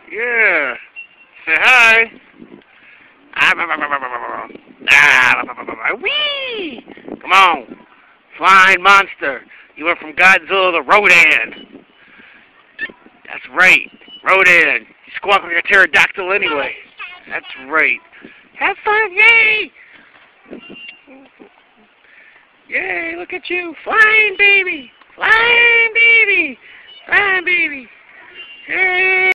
Yeah. Say hi. Whee! Come on. Flying monster. You went from Godzilla to Rodan. That's right. Rodan. You squawk like a pterodactyl anyway. That's right. Have fun. Yay! Yay, look at you. Flying baby. Flying baby. Flying baby. Yay!